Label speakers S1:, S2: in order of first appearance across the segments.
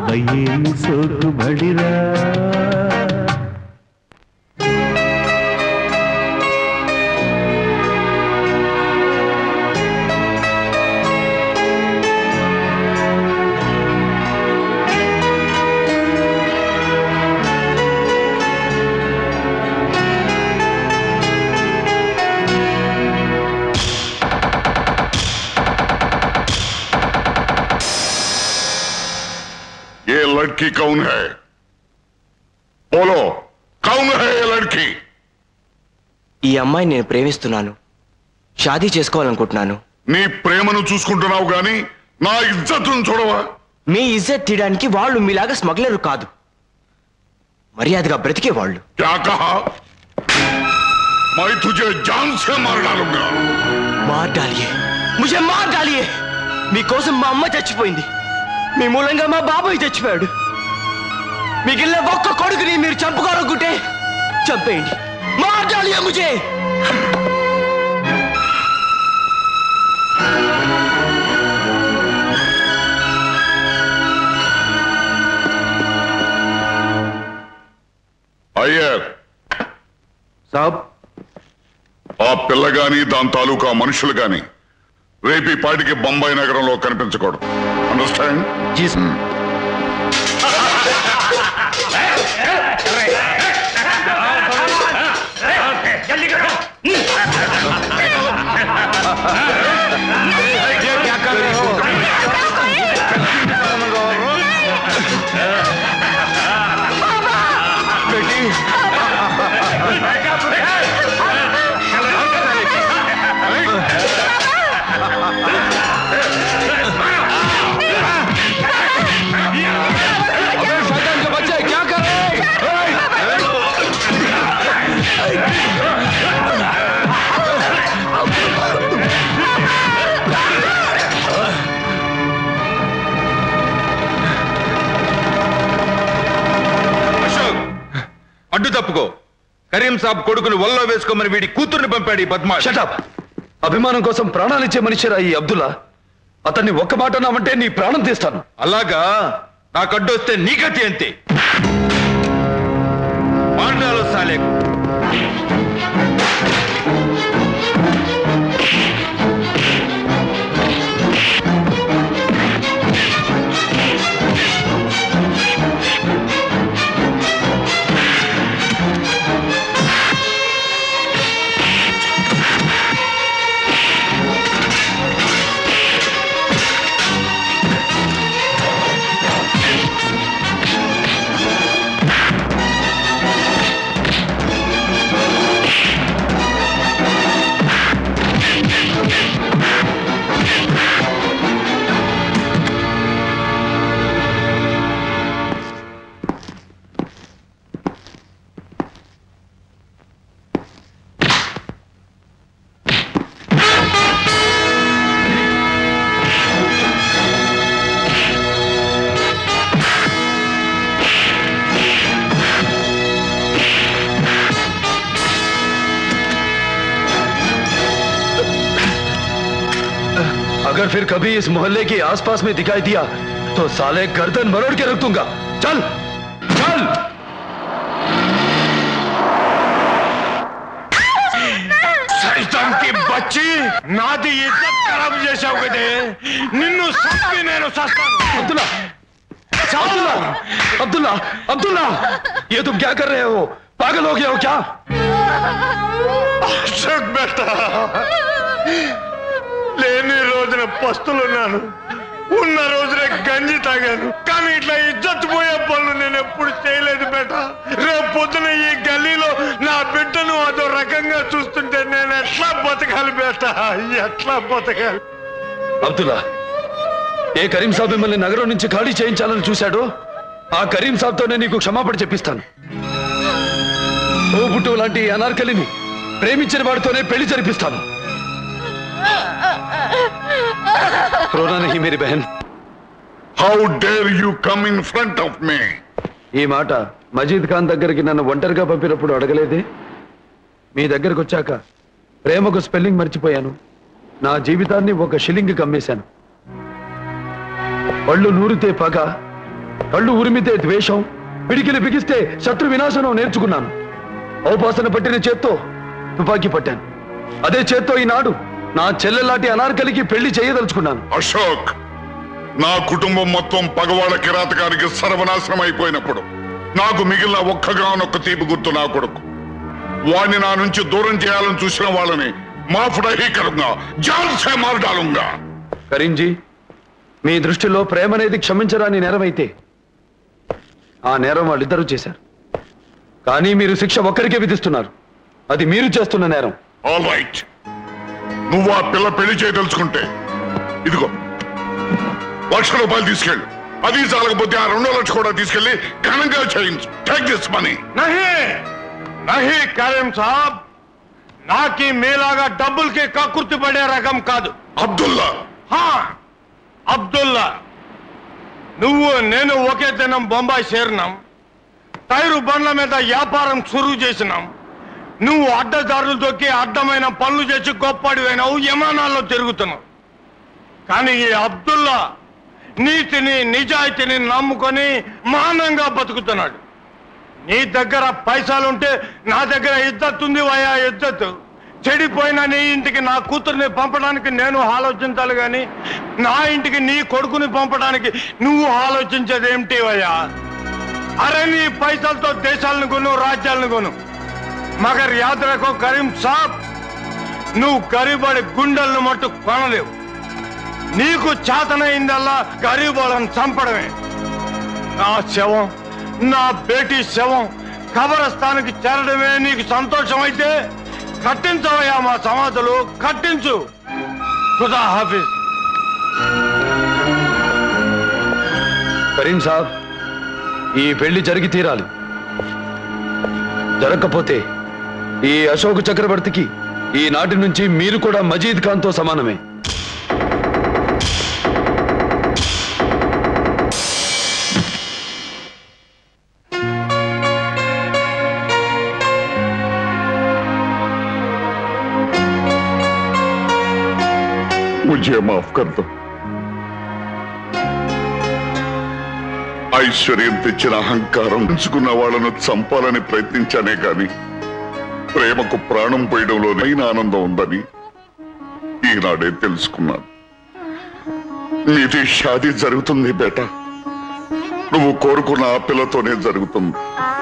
S1: भये सोक बड़ीरा
S2: लड़की कौन है? बोलो, कौन है ये लड़की?
S3: ఈ అమ్మాయి నేను ప్రేమిస్తున్నాను, షాదీ చేసుకోవాలనుకుంటున్నాను.
S2: నీ ప్రేమను చూసుకుంటున్నావు గాని నా ఇజ్జత్తును చూడవా?
S3: మీ ఇజ్జత్ తీయడానికి వాళ్ళు మీలాగా స్మగ్లర్ కాదు, మర్యాదగా బ్రతికే వాళ్ళు.
S2: क्या कहा? मैं तुझे जान से मार डालूंगा.
S3: మార్ డాలియే, ముझे మార్ డాలియే. మీకోసం మా అమ్మ చచ్చిపోయింది, మీ మూలంగా మా బాబాయ్ చచ్చిపోయాడు. మిగిలిన ఒక్క కొడుకుని మీరు చంపుకోవాలనుకుంటే చంపేయండి. మార్ డాలియే ముझे.
S2: అయ్యర్
S1: సాబ్,
S2: ఆ పిల్ల గాని దాని తాలూకా మనుషులు గాని రేపు ఈ పాటికి బొంబాయి నగరంలో కనిపించకూడదు. అండర్స్టాండ్?
S1: जी सर.
S4: जल्दी करो.
S1: क्या कर रहे हो? बेटी, अबे शैतान के बच्चे क्या कर रहे हैं?
S5: అశోక్, అడ్డు తప్పుకో. కరీం సాబ్ కొడుకును వల్ల వేసుకోమని వీడి కూతుర్ని పంపాడు ఈ బద్మాష్.
S1: షటప్. అభిమానం కోసం ప్రాణాలిచ్చే మనిషిరా ఈ అబ్దుల్లా. అతన్ని ఒక్క మాట అన్నామంటే నీ ప్రాణం తీస్తాను.
S5: అలాగా? నాకు అడ్డొస్తే నీ గతి అంతే. మాండాలో సాలేకు.
S1: अगर फिर कभी इस मोहल्ले के आसपास में दिखाई दिया तो साले गर्दन मरोड़ के रख दूंगा. चल चल.
S5: సైతాన్ కి బచ్చి, నాది ఇజ్జత్ ఖరాబ్ చేశావు కదే. నిన్ను చంపి నేను చస్తాను.
S1: अब्दुल्ला, अब्दुल्ला, अब्दुल्ला, अब्दुल्ला, ये तुम क्या कर रहे हो? पागल हो गए हो क्या?
S5: అశోక్ బేటా, లేని రోజున పస్తులున్నాను, ఉన్న రోజునే గంజి తాగాను. కానీ ఇట్లా ఇజ్జత్ పోయే పనులు నేను ఎప్పుడు చేయలేదు బేట. రేపు పొద్దున ఈ గల్లీలో నా బిడ్డను అదో రకంగా చూస్తుంటే నేను ఎట్లా బతకాలి బేట? ఎట్లా బతకాలి?
S1: అబ్దుల్లా, ఏ కరీం సాబ్ మిమ్మల్ని నగరం నుంచి ఖాళీ చేయించాలని చూశాడో ఆ కరీం సాబ్తోనే నీకు క్షమాపణ చెప్పిస్తాను. ఓబుట్టు లాంటి అనార్కలిని ప్రేమించిన వాడితోనే పెళ్లి జరిపిస్తాను. रोना नहीं मेरी बहन.
S2: How dare you come in front of me?
S1: ఈ మాట మజీద్ ఖాన్ దగ్గరికి నన్ను ఒంటరిగా పంపినప్పుడు అడగలేదే? మీ దగ్గరకు వచ్చాక ప్రేమకు స్పెల్లింగ్ మర్చిపోయాను, నా జీవితాన్ని ఒక షిల్లింగ్ కమ్మేశాను. పళ్ళు నూరితే పగ, కళ్ళు ఉరిమితే ద్వేషం, పిడికిలి బిగిస్తే శత్రు వినాశనం నేర్చుకున్నాను. ఔపాసన పట్టిన చేత్తో తుపాకీ పట్టాను. అదే చేత్తో ఈనాడు నా చెల్లెలాంటి అనార్కలికి పెళ్లి చేయదలుచుకున్నాను.
S2: అశోక్, నా కుటుంబం మొత్తం పగవాడ కిరాతకానికి సర్వనాశనం అయిపోయినప్పుడు నాకు మిగిలిన ఒక్కగానొక్క తీపి గుర్తు నా కొడుకు. వాణ్ణి నా నుంచి దూరం చేయాలని చూసిన వాళ్ళని మాఫ్డహీకరంగా జాన్సే మార్డాలుగా.
S1: కరీంజీ, మీ దృష్టిలో ప్రేమ అనేది క్షమించరాని నేరం అయితే ఆ నేరం వాళ్ళిద్దరూ చేశారు. కానీ మీరు శిక్ష ఒక్కరికే విధిస్తున్నారు. అది మీరు చేస్తున్న నేరం.
S2: ఆల్ రైట్, నువ్వు ఆ పిల్ల పెళ్లి చేయదలుచుకుంటే ఇదిగో ₹1,00,000 తీసుకెళ్ళు. అది చాలకపోతే ఆ 2 లక్షలు కూడా తీసుకెళ్లి ఘనంగా చేయించు. Take this money.
S5: नहीं करीम साहब, नाकी मेलागा डबुल के ककुर्ति पड़े रकम कादु.
S2: అబ్దుల్లా,
S5: అబ్దుల్లా, నువ్వు నేను ఒకే దినం బొంబాయి చేరినాం. టైరు బండ్ల మీద వ్యాపారం సురువు చేసినాం. నువ్వు అడ్డదారులు దొక్కి అడ్డమైన పనులు చేసి గొప్పడివైనావు, యమానాల్లో తిరుగుతున్నావు. కానీ ఈ అబ్దుల్లా నీతిని నిజాయితీని నమ్ముకొని మానంగా బతుకుతున్నాడు. నీ దగ్గర పైసలుంటే నా దగ్గర ఇజ్జత్ ఉంది వయా, ఇజ్జత్. చెడిపోయిన నీ ఇంటికి నా కూతుర్ని పంపడానికి నేను ఆలోచించాలి, కానీ నా ఇంటికి నీ కొడుకుని పంపడానికి నువ్వు ఆలోచించేది ఏమిటి వయా? అరే, నీ పైసలతో దేశాలను కొను, రాజ్యాలను కొను. మగర్ యాద్ రఖో కరీం సాబ్, నువ్వు గరీబడి గుండెలను మట్టు కొనలేవు. నీకు చేతనైందల్లా గరీబులను చంపడమే. నా శవం, నా బేటీ శవం కబరస్థానికి చేరడమే నీకు సంతోషం అయితే కట్టించవయ్యా మా సమాధులు, కట్టించు. ఖుదా హాఫిజ్.
S1: కరీం సాబ్, ఈ పెళ్లి జరిగి తీరాలి. జరగకపోతే ఈ అశోక్ చక్రవర్తికి ఈనాటి నుంచి మీరు కూడా మజీద్ ఖాన్ తో సమానమే.
S2: मुझे माफ कर दो. ఐశ్వర్యం తెచ్చిన అహంకారం ఉంచుకున్న వాళ్ళను చంపాలని ప్రయత్నించానే గాని ప్రేమకు ప్రాణం పోయడంలో నైన ఆనందం ఉందని ఈనాడే తెలుసుకున్నాను. నీది షాదీ జరుగుతుంది బేటా. నువ్వు కోరుకున్న ఆ పిల్లతోనే జరుగుతుంది.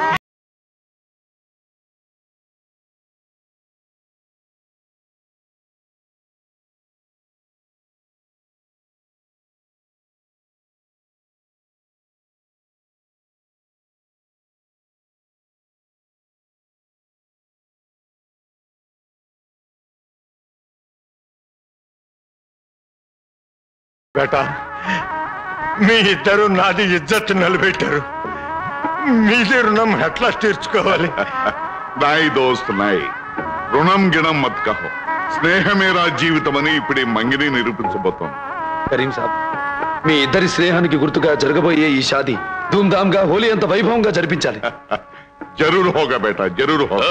S5: బేటా, మీ ఇద్దరు నాది ఇజ్జత్ నిలబెట్టారు. మీది రుణం ఎట్లా తీర్చుకోవాలి?
S2: నాయ్ దోస్త్ నాయ్, రుణం గిణం మత్ కహో. స్నేహమేరా జీవితం అని ఇప్పుడే మంగిని నిరూపించబోతోంది.
S1: కరీం సాబ్, మీ ఇద్దరి స్నేహానికి గుర్తుగా జరగబోయే ఈ షాదీ ధూమ్ధామ్గా హోలీ అంత వైభవంగా జరిపించాలి.
S2: జరూర్ హోగా బేటా, జరూర్ హోగా.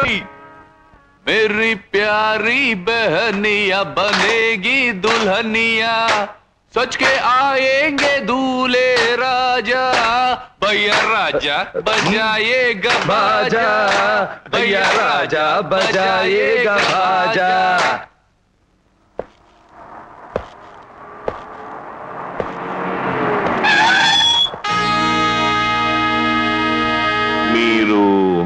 S4: मेरी प्यारी बहनिया बनेगी दुल्हनिया, सच के आएंगे दूल्हे राजा. भैया राजा बजाएगा बाजा, भैया राजा बजाएगा बाजा.
S2: మీరు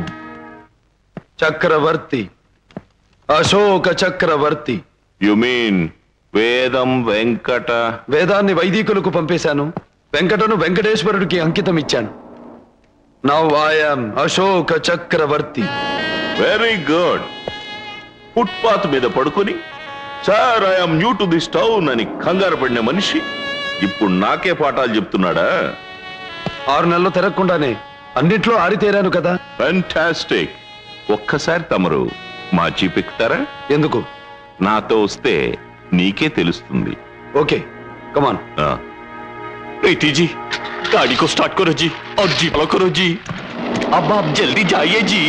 S1: చక్రవర్తి, అశోక చక్రవర్తి.
S4: You mean Vedam Venkata?
S1: వేదాన్ని వైదికులకు పంపేశాను, వెంకటను వెంకటేశ్వరుడికి అంకితం ఇచ్చాను. Now I am Ashoka Chakravarthi.
S4: Very good. Footpath మీద పడుకుని sir I'm new to this town అని కంగారు పడిన మనిషి ఇప్పుడు నాకే పాఠాలు చెప్తున్నాడా?
S1: 6 నెలలు తిరగకుండానే అన్నిట్లో ఆరితేరాను కదా.
S4: ఫెంటాస్టిక్. ఒక్కసారి తమరు మా జీప్ ఎక్కుతారా?
S1: ఎందుకు?
S4: నాతో వస్తే నీకే తెలుస్తుంది.
S1: ఓకే, కమాన్.
S3: प्रीति जी, गाड़ी को स्टार्ट करो जी और जीप लो करो जी. अब आप जल्दी जाइए जी.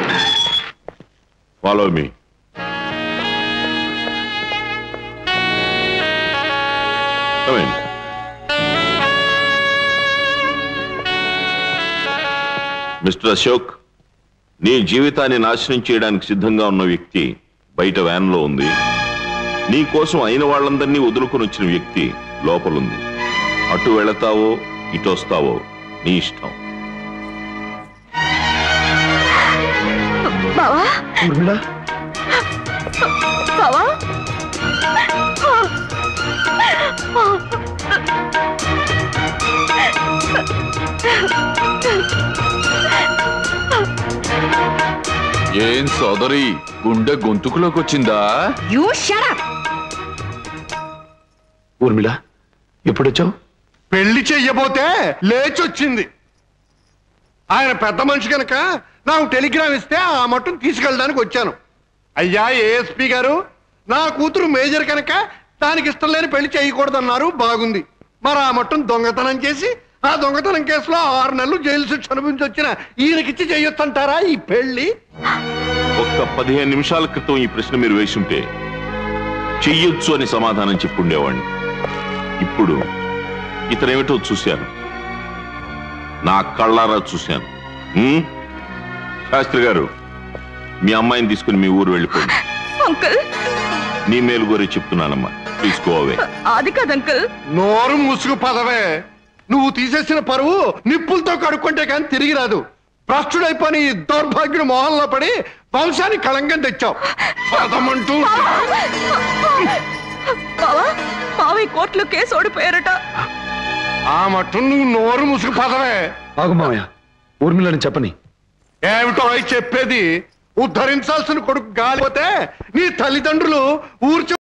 S4: Follow me. మిస్టర్ అశోక్, నీ జీవితాన్ని నాశనం చేయడానికి సిద్ధంగా ఉన్న వ్యక్తి బయట వ్యాన్లో ఉంది. నీ కోసం అయిన వాళ్ళందరినీ వదులుకొని వచ్చిన వ్యక్తి లోపలుంది. అటు వెళతావో ఇటు వస్తావో నీ ఇష్టం.
S6: బావా
S1: ఊర్మిళ,
S6: బావా
S7: ఏం సోదరి, గుండె గొంతుకులోకి వచ్చిందా?
S6: You shut up.
S1: ఊర్మిళ ఎప్పుడొచ్చావు?
S5: పెళ్లి చెయ్యబోతే లేచొచ్చింది. ఆయన పెద్ద మనిషి కనుక నాకు టెలిగ్రామ్ ఇస్తే ఆ మట్టును తీసుకెళ్ళడానికి వచ్చాను. అయ్యా ఏఎస్పీ గారు, నా కూతురు మేజర్ కనుక దానికి ఇష్టం లేని పెళ్లి చేయకూడదన్నారు. బాగుంది. మరి ఆ మట్టును దొంగతనం చేసి ఆ దొంగతనం కేసులో 6 నెలలు జైలు శిక్ష అనుభవించి వచ్చిన ఈయనకిచ్చి చేయొచ్చంటారా ఈ పెళ్లి?
S4: ఒక్క 15 నిమిషాల క్రితం ఈ ప్రశ్న మీరు వేసుంటే చెయ్యొచ్చు అని సమాధానం చెప్పుండేవాడిని. ఇప్పుడు ఇతనేమిటో చూశాను, నా కళ్ళారా చూశాను. శాస్త్రి గారు, మీ అమ్మాయిని తీసుకుని మీ ఊరు వెళ్ళిపోయింది.
S6: అంకుల్,
S4: నీ మేలు గోరి చెప్తున్నానమ్మా, తీసుకోవే.
S6: అది కాదు అంకుల్.
S5: నోరు ముసుగు పదవే. నువ్వు తీసేసిన పరువు నిప్పులతో కడుక్కుంటే కానీ తిరిగి రాదు. భ్రష్టుడైపోయి ఈ దౌర్భాగ్యుడు మొహంలో పడి వంశానికి కళంకం తెచ్చావు. పదమంటూ
S6: బావా, మావయ్య కోర్టులో కేసు ఓడిపోయారట.
S5: ఆ మట్టు నువ్వు నోరు ముసుగు పదవే.
S1: ఆగు మావయ్య, ఊర్మిళని చెప్పని.
S5: ఏమిటో చెప్పేది? ఉద్ధరించాల్సిన కొడుకు గాలిపోతే నీ తల్లిదండ్రులు ఊర్చి